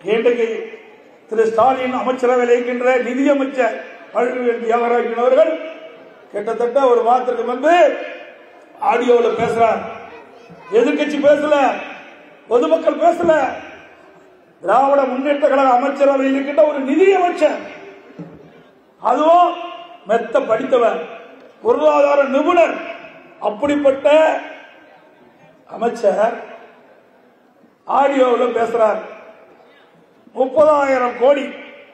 இன்றைக்கு திரு ஸ்டாலின் அமைச்சரவையில் இருக்கின்ற நிதியமைச்சர் பழனிவேல் தியாகராஜன் அவர்கள் கிட்டத்தட்ட ஒரு மாதத்துக்கு முன்பு ஆடியோவில் பேசுறார். எதிர்கட்சி பேசல, பொதுமக்கள் பேசல. திராவிட முன்னேற்ற கழக அமைச்சரவையில் இருக்கின்ற ஒரு நிதியமைச்சர், அதுவும் மெத்த படித்தவர், பொருளாதார நிபுணர், அப்படிப்பட்ட அமைச்சர் ஆடியோவில் பேசுறார். 30,000 கோடி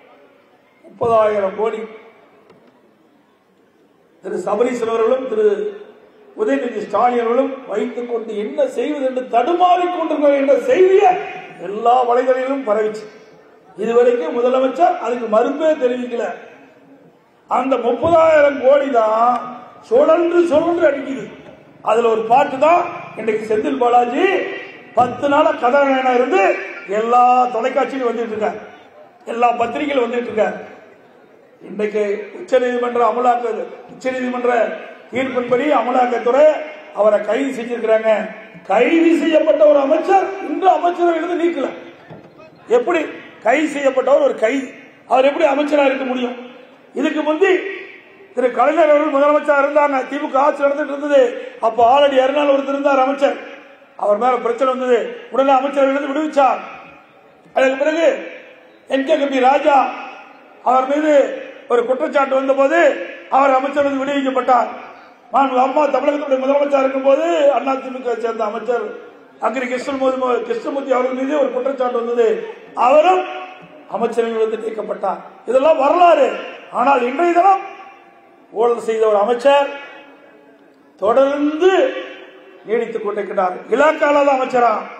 திரு சபரீசன் அவர்களும் திரு உதயநிதி ஸ்டாலின் அவர்களும் வைத்துக் கொண்டு என்ன செய்வது என்று தடுமாறிக் கொண்டிருக்கிறார் என்ற செய்தியை எல்லா வலைதளங்களிலும் பரவிச்சு. இதுவரைக்கும் முதலமைச்சர் அதுக்கு மறுப்பே தெரிவிக்கல. அந்த 30,000 கோடி தான் சுழன்று அடிக்குது. அதுல ஒரு பாட்டு தான் இன்றைக்கு செந்தில் பாலாஜி 10 நாள கதாநாயகனா இருந்து எல்லா தொலைக்காட்சியிலும் வந்துட்டு இருக்கார், எல்லா பத்திரிகையிலும் வந்துட்டு இருக்கார். இன்றைக்கு உச்சநீதிமன்ற தீர்ப்பின்படி அமலாக்கத்துறை அவரை கைது செஞ்சிருக்கிறாங்க. கைது செய்யப்பட்ட ஒரு அமைச்சர் இன்று அமைச்சரவையிலிருந்து நீக்கல. எப்படி கைது செய்யப்பட்டவர் ஒரு கைது, அவர் எப்படி அமைச்சராக இருக்க முடியும்? இதுக்கு முந்தி திரு கலைஞர் அவர்கள் முதலமைச்சர் இருந்தாங்க, திமுக ஆட்சி நடந்துட்டு இருந்தது. அப்போ ஆல்ரெடி அருணாள் ஒருத்தர் இருந்தார் அமைச்சர், அவர் மேல பிரச்சனை வந்தது, உடனே அமைச்சரவையிலிருந்து விடுவிச்சார். அதற்கு பிறகு NKB ராஜா அவர் மீது ஒரு குற்றச்சாட்டு வந்த போது அவர் அமைச்சர் விடுவிக்கப்பட்டார். அம்மா தமிழகத்துடைய முதலமைச்சர் இருக்கும் போது அதிமுக சேர்ந்த அமைச்சர் அக்ரி கிருஷ்ணமூர்த்தி அவர்கள் மீது ஒரு குற்றச்சாட்டு வந்தது, அவரும் அமைச்சரவையிலிருந்து நீக்கப்பட்டார். இதெல்லாம் வரலாறு. ஆனால் இன்றைய தினம் ஊழல் செய்த ஒரு அமைச்சர் தொடர்ந்து நீடித்துக் கொண்டிருக்கிறார். இலாக்கால அமைச்சரா